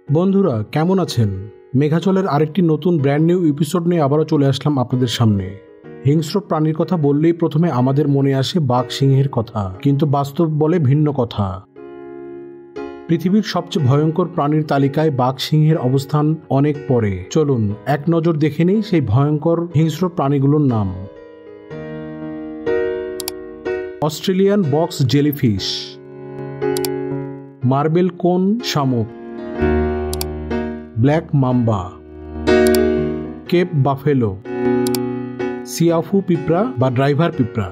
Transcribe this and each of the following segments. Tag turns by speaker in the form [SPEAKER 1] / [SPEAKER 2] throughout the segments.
[SPEAKER 1] বন্ধুরা কেমন আছেন? মেঘাচলের আরেকটি নতুন ব্র্যান্ড নিউ এপিসোড নিয়ে আবারও চলে আসলাম আপনাদের সামনে। হিংস্র প্রাণীর কথা বললেই প্রথমে আমাদের মনে আসে বাঘ সিংহের কথা, কিন্তু বাস্তব বলে ভিন্ন কথা। পৃথিবীর সবচেয়ে ভয়ঙ্কর প্রাণীর তালিকায় বাঘ সিংহের অবস্থান অনেক পরে। চলুন এক নজর দেখে নেই সেই ভয়ঙ্কর হিংস্র প্রাণীগুলোর নাম। Australian box jellyfish, marble cone শামুক, ব্ল্যাক মাম্বা, কেপ বাফেলো, সিয়াফু পিঁপড়া বা ড্রাইভার পিঁপড়া।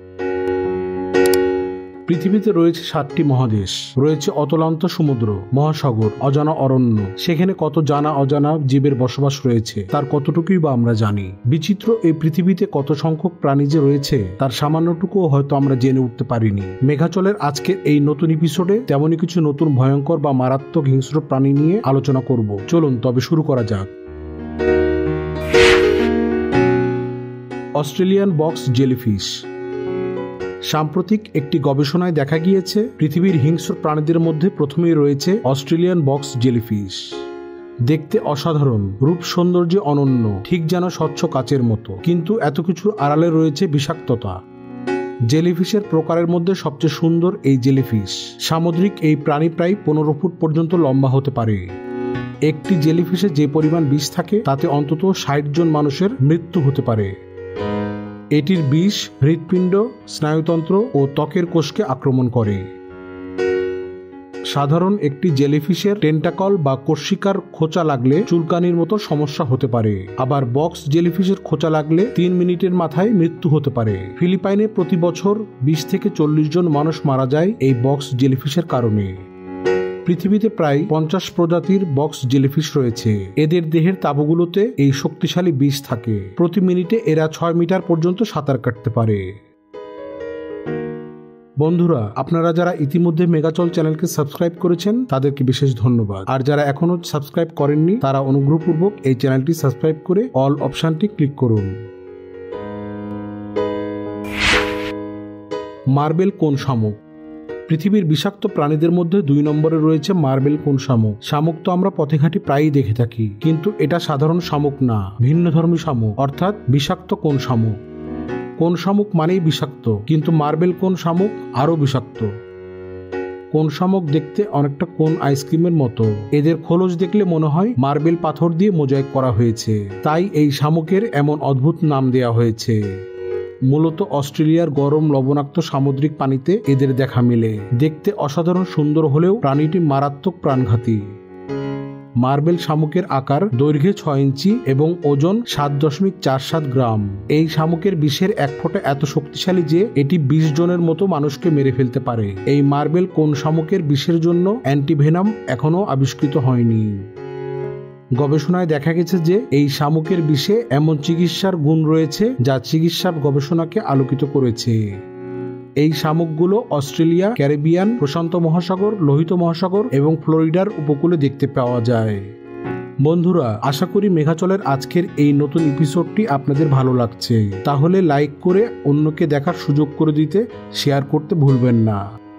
[SPEAKER 1] পৃথিবীতে রয়েছে 7টি মহাদেশ, রয়েছে অতলান্ত সমুদ্র, মহাসাগর, অজানা অরণ্য। সেখানে কত জানা অজানা জীবের বসবাস রয়েছে তার কতটুকুই বা আমরা জানি। বিচিত্র এই পৃথিবীতে কত সংখ্যক প্রাণী যে রয়েছে তার সামান্যটুকুও হয়তো আমরা জেনে উঠতে পারিনি। মেঘাচলের আজকের এই নতুন এপিসোডে তেমনই কিছু নতুন ভয়ঙ্কর বা মারাত্মক হিংস্র প্রাণী নিয়ে আলোচনা করব। চলুন তবে শুরু করা যাক। Australian box jellyfish. সাম্প্রতিক একটি গবেষণায় দেখা গিয়েছে পৃথিবীর হিংস্র প্রাণীদের মধ্যে প্রথমেই রয়েছে অস্ট্রেলিয়ান বক্স জেলিফিশ। দেখতে অসাধারণ, রূপ সৌন্দর্যে অনন্য, ঠিক যেন স্বচ্ছ কাচের মতো, কিন্তু এত কিছুর আড়ালে রয়েছে বিষাক্ততা। জেলিফিশের প্রকারের মধ্যে সবচেয়ে সুন্দর এই জেলিফিশ। সামুদ্রিক এই প্রাণী প্রায় 15 ফুট পর্যন্ত লম্বা হতে পারে। একটি জেলিফিশে যে পরিমাণ বিষ থাকে তাতে অন্তত 60 জন মানুষের মৃত্যু হতে পারে। এটির বিষ হৃৎপিণ্ড, স্নায়ুতন্ত্র ও ত্বকের কোষকে আক্রমণ করে। সাধারণ একটি জেলিফিশের টেন্টাকল বা কর্ষিকার খোঁচা লাগলে চুলকানির মতো সমস্যা হতে পারে। আবার বক্স জেলিফিশের খোঁচা লাগলে 3 মিনিটের মাথায় মৃত্যু হতে পারে। ফিলিপাইনে প্রতি বছর 20 থেকে 40 জন মানুষ মারা যায় এই বক্স জেলিফিশের কারণে। পৃথিবীতে প্রায় 50 প্রজাতির বক্স জেলিফিশ রয়েছে। এদের দেহের তাবুগুলোতে এই শক্তিশালী বিষ থাকে। প্রতি মিনিটে এরা 6 মিটার পর্যন্ত সাঁতার কাটতে পারে। বন্ধুরা, আপনারা যারা ইতিমধ্যে মেঘাচল চ্যানেলকে সাবস্ক্রাইব করেছেন তাদেরকে বিশেষ ধন্যবাদ। আর যারা এখনো সাবস্ক্রাইব করেননি তারা অনুগ্রহপূর্বক এই চ্যানেলটি সাবস্ক্রাইব করে অল অপশনটি ক্লিক করুন। মার্বেল কোন শামুক। পৃথিবীর বিষাক্ত প্রাণীদের মধ্যে 2 নম্বরে রয়েছে মার্বেল কোন শামুক। শামুক তো আমরা পথে ঘাটে প্রায়ই দেখে থাকি, কিন্তু এটা সাধারণ শামুক না, ভিন্নধর্মী শামুক, অর্থাৎ বিষাক্ত কোন শামুক। কোন শামুক মানেই বিষাক্ত, কিন্তু মার্বেল কোন শামুক আরো বিষাক্ত। কোন শামুক দেখতে অনেকটা কোন আইসক্রিমের মতো। এদের খোলস দেখলে মনে হয় মার্বেল পাথর দিয়ে মোজাইক করা হয়েছে, তাই এই শামুকের এমন অদ্ভুত নাম দেয়া হয়েছে। মূলত অস্ট্রেলিয়ার গরম লবণাক্ত সামুদ্রিক পানিতে এদের দেখা মেলে। দেখতে অসাধারণ সুন্দর হলেও প্রাণীটি মারাত্মক প্রাণঘাতী। মার্বেল শামুকের আকার দৈর্ঘ্যে 6 ইঞ্চি এবং ওজন 7.47 গ্রাম। এই শামুকের বিষের এক ফোঁটা এত শক্তিশালী যে এটি 20 জনের মতো মানুষকে মেরে ফেলতে পারে। এই মার্বেল কোন শামুকের বিষের জন্য অ্যান্টিভেনাম এখনো আবিষ্কৃত হয়নি। গবেষণায় দেখা গেছে যে এই শামুকের বিষে এমন চিকিৎসার গুণ রয়েছে যা চিকিৎসা গবেষণাকে আলোকিত করেছে। এই শামুকগুলো অস্ট্রেলিয়া, ক্যারিবিয়ান, প্রশান্ত মহাসাগর, লোহিত মহাসাগর এবং ফ্লোরিডার উপকূলে দেখতে পাওয়া যায়। বন্ধুরা, আশা করি মেঘাচলের আজকের এই নতুন এপিসোডটি আপনাদের ভালো লাগছে। তাহলে লাইক করে অন্যকে দেখার সুযোগ করে দিতে শেয়ার করতে ভুলবেন না।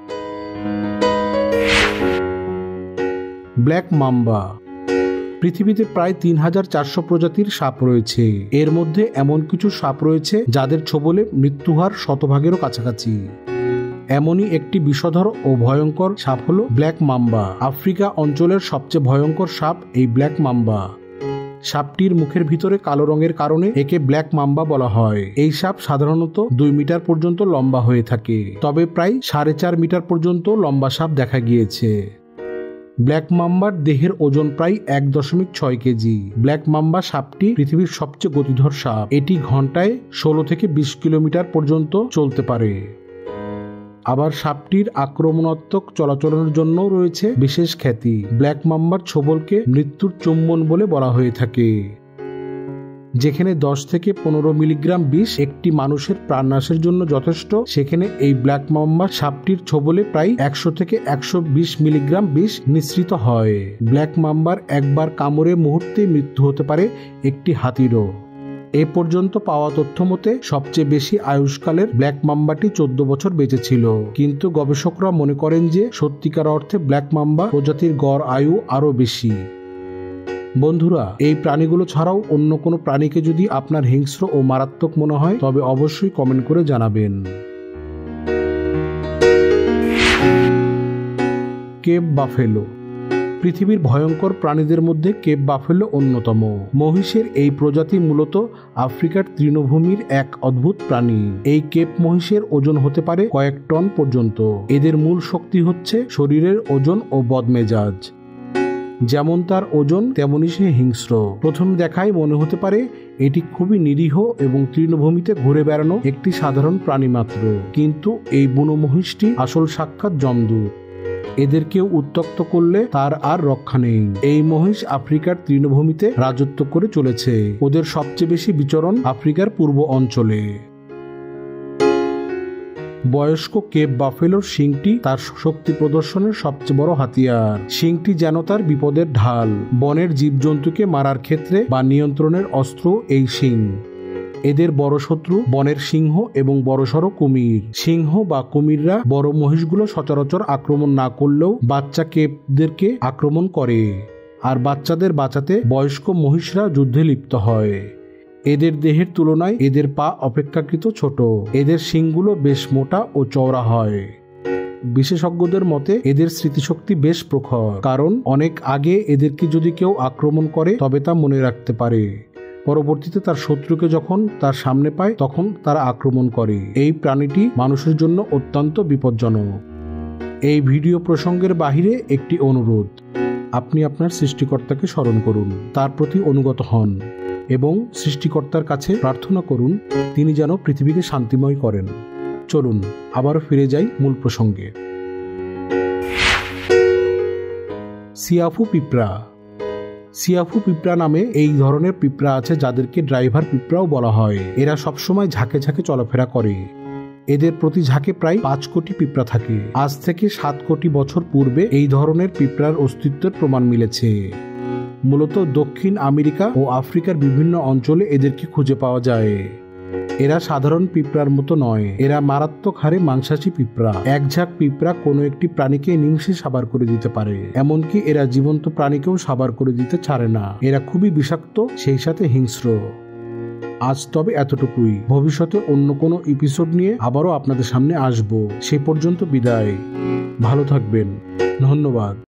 [SPEAKER 1] Black mamba. পৃথিবীতে প্রায় 3400 প্রজাতির সাপ রয়েছে। এর মধ্যে এমন কিছু সাপ রয়েছে যাদের ছোবলে মৃত্যুহার 100%-এরও কাছাকাছি। এমনই একটি বিষধর ও ভয়ঙ্কর সাপ হলো ব্ল্যাক মাম্বা। আফ্রিকা অঞ্চলের সবচেয়ে ভয়ঙ্কর সাপ এই ব্ল্যাক মাম্বা। সাপটির মুখের ভিতরে কালো রঙের কারণে একে ব্ল্যাক মাম্বা বলা হয়। এই সাপ সাধারণত 2 মিটার পর্যন্ত লম্বা হয়ে থাকে, তবে প্রায় 4.5 মিটার পর্যন্ত লম্বা সাপ দেখা গিয়েছে। ব্ল্যাক মাম্বার দেহের ওজন প্রায় 1.6 কেজি। ব্ল্যাক মাম্বা সাপটি পৃথিবীর সবচেয়ে গতিধর সাপ। এটি ঘন্টায় 16 থেকে 20 কিলোমিটার পর্যন্ত চলতে পারে। আবার সাপটির আক্রমণাত্মক চলাচলের জন্য রয়েছে বিশেষ খ্যাতি। ব্ল্যাক মাম্বার ছোবলকে মৃত্যুর চুম্বন বলে বলা হয়ে থাকে। যেখানে 10 থেকে 15 মিলিগ্রাম বিষ একটি মানুষের প্রাণনাশের জন্য যথেষ্ট, সেখানে এই ব্ল্যাক মাম্বা সাপটির ছোবলে প্রায় 100 থেকে 120 মিলিগ্রাম বিষ নিঃসৃত হয়। ব্ল্যাক মাম্বার একবার কামড়ে মুহূর্তে মৃত্যু হতে পারে একটি হাতিরও। এ পর্যন্ত পাওয়া তথ্য মতে সবচেয়ে বেশি আয়ুষ্কালের ব্ল্যাক মাম্বাটি 14 বছর বেঁচে ছিল, কিন্তু গবেষকরা মনে করেন যে সত্যিকার অর্থে ব্ল্যাক মাম্বা প্রজাতির গড় আয়ু আরও বেশি। বন্ধুরা, এই প্রাণীগুলো ছাড়াও অন্য কোনো প্রাণীকে যদি আপনার হিংস্র ও মারাত্মক মনে হয় তবে অবশ্যই কমেন্ট করে জানাবেন। Cape buffalo. পৃথিবীর ভয়ঙ্কর প্রাণীদের মধ্যে কেপ বাফেলো অন্যতম। মহিষের এই প্রজাতি মূলত আফ্রিকার তৃণভূমির এক অদ্ভুত প্রাণী। এই কেপ মহিষের ওজন হতে পারে কয়েক টন পর্যন্ত। এদের মূল শক্তি হচ্ছে শরীরের ওজন ও বদমেজাজ। যেমন তার ওজন তেমনি সে হিংস্র। প্রথম দেখায় মনে হতে পারে এটি খুবই নিরীহ এবং তৃণভূমিতে ঘুরে বেড়ানো একটি সাধারণ প্রাণী মাত্র, কিন্তু এই বুনো মহিষটি আসল সাক্ষাৎ যমদূত। এদের কেউ উত্ত্যক্ত করলে তার আর রক্ষা নেই। এই মহিষ আফ্রিকার তৃণভূমিতে রাজত্ব করে চলেছে। ওদের সবচেয়ে বেশি বিচরণ আফ্রিকার পূর্ব অঞ্চলে। বয়স্ক কেপ বাফেলোর শিংটি তার শক্তি প্রদর্শনের সবচেয়ে বড় হাতিয়ার। শিংটি যেন তার বিপদের ঢাল। বনের জীবজন্তুকে মারার ক্ষেত্রে বা নিয়ন্ত্রণের অস্ত্র এই শিং। এদের বড় শত্রু বনের সিংহ এবং বড়সড় কুমির। সিংহ বা কুমিররা বড় মহিষগুলো সচরাচর আক্রমণ না করলেও বাচ্চা কেপদেরকে আক্রমণ করে, আর বাচ্চাদের বাঁচাতে বয়স্ক মহিষরা যুদ্ধে লিপ্ত হয়। এদের দেহের তুলনায় এদের পা অপেক্ষাকৃত ছোট। এদের শিংগুলো বেশ মোটা ও চওড়া হয়। বিশেষজ্ঞদের মতে এদের স্মৃতিশক্তি বেশ প্রখর, কারণ অনেক আগে এদেরকে যদি কেউ আক্রমণ করে তবে তা মনে রাখতে পারে। পরবর্তীতে তার শত্রুকে যখন তার সামনে পায় তখন তারা আক্রমণ করে। এই প্রাণীটি মানুষের জন্য অত্যন্ত বিপজ্জনক। এই ভিডিও প্রসঙ্গের বাহিরে একটি অনুরোধ, আপনি আপনার সৃষ্টিকর্তাকে স্মরণ করুন, তার প্রতি অনুগত হন এবং সৃষ্টিকর্তার কাছে প্রার্থনা করুন তিনি যেন পৃথিবীকে শান্তিময় করেন। চলুন আবারও ফিরে যাই মূল প্রসঙ্গে। সিয়াফু পিঁপড়া। সিয়াফু পিঁপড়া নামে এই ধরনের পিঁপড়া আছে যাদেরকে ড্রাইভার পিঁপড়াও বলা হয়। এরা সবসময় ঝাঁকে ঝাঁকে চলাফেরা করে। এদের প্রতি ঝাঁকে প্রায় 5 কোটি পিঁপড়া থাকে। আজ থেকে 7 কোটি বছর পূর্বে এই ধরনের পিঁপড়ার অস্তিত্বের প্রমাণ মিলেছে। মূলত দক্ষিণ আমেরিকা ও আফ্রিকার বিভিন্ন অঞ্চলে এদেরকে খুঁজে পাওয়া যায়। এরা সাধারণ পিঁপড়ার মতো নয়, এরা মারাত্মক হারে মাংসাশী পিঁপড়া। এক ঝাঁক পিঁপড়া কোনো একটি প্রাণীকে নিমিষে সাবার করে দিতে পারে। এমনকি এরা জীবন্ত প্রাণীকেও সাবার করে দিতে ছাড়ে না। এরা খুবই বিষাক্ত, সেই সাথে হিংস্র। আজ তবে এতটুকুই। ভবিষ্যতে অন্য কোনো এপিসোড নিয়ে আবারও আপনাদের সামনে আসব। সে পর্যন্ত বিদায়। ভালো থাকবেন। ধন্যবাদ।